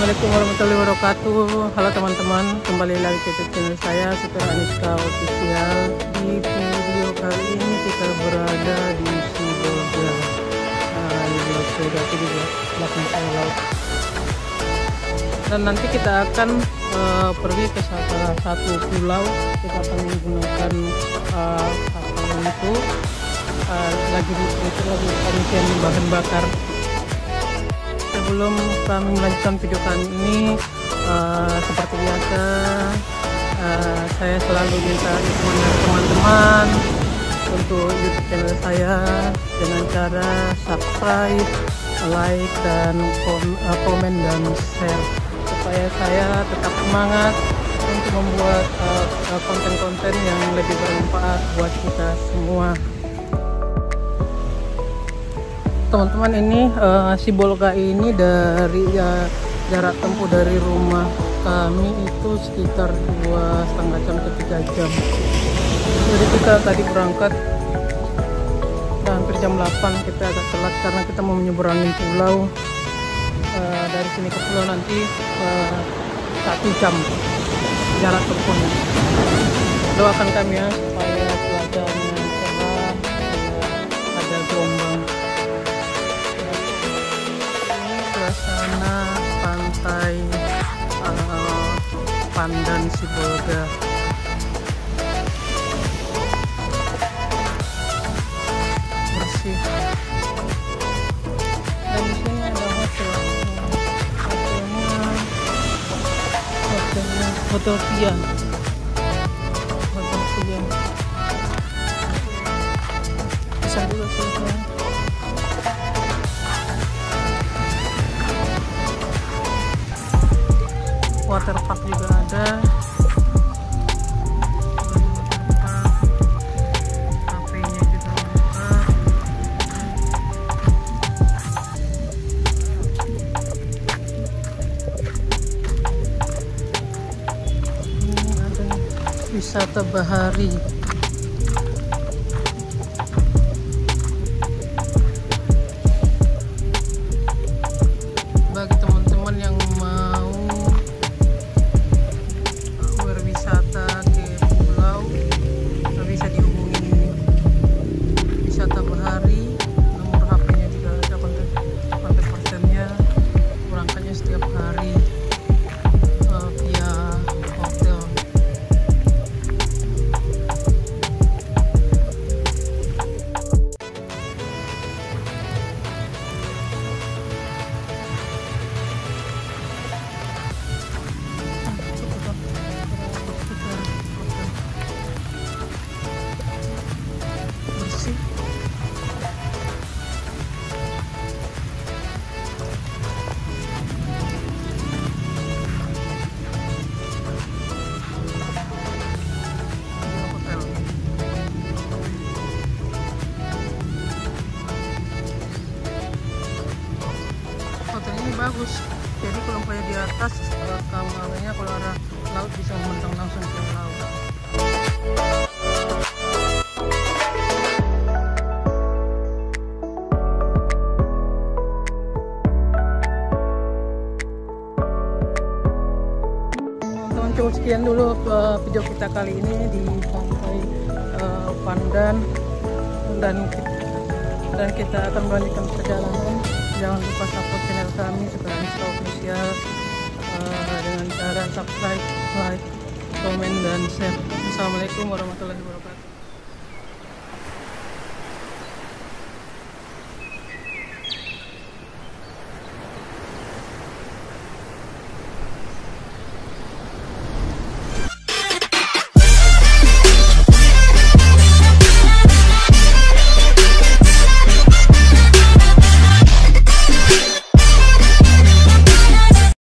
Assalamualaikum warahmatullahi wabarakatuh. Halo teman-teman, kembali lagi ke YouTube channel saya, Supir Aniska Official. Di video kali ini kita berada di Sibolga. Nah, ini di Sibolga itu di belakang saya laut. Dan nanti kita akan pergi ke salah satu pulau. Kita akan menggunakan kapal itu lagi pengisian bahan bakar. Sebelum kami melanjutkan video kali ini, seperti biasa, saya selalu minta dukungan dari teman-teman untuk YouTube channel saya dengan cara subscribe, like, dan komen dan share supaya saya tetap semangat untuk membuat konten-konten yang lebih bermanfaat buat kita semua. Teman-teman, ini Sibolga ini dari jarak tempuh dari rumah kami itu sekitar 2,5 jam ke 3 jam. Jadi kita tadi berangkat hampir jam 8, kita agak telat karena kita mau menyeberangi pulau. Dari sini ke pulau nanti 1 jam jarak tempuhnya. Doakan kami ya supaya cuacanya cerah, ada gelombang. Suasana pantai Pandan Sibolga. Bersih. Dan di sini ada hotel Tian. Bisa juga sih. Water park juga ada. Kafenya juga buka. Ini ada wisata bahari. Bagi teman-teman yang mau berwisata ke pulau, bisa dihubungi wisata bahari. Nomor HP-nya juga ada, kontak persennya, berangkatnya setiap hari via hotel. Hotel ini bagus, jadi kalau kayak di atas kamarnya, kalau arah laut bisa memandang langsung ke laut. Teman-teman, cukup sekian dulu video kita kali ini di pantai Pandan, dan kita akan melanjutkan perjalanan. Jangan lupa support channel kami Supir Aniska Official dengan cara subscribe, like, komen, dan share. Assalamualaikum warahmatullahi wabarakatuh.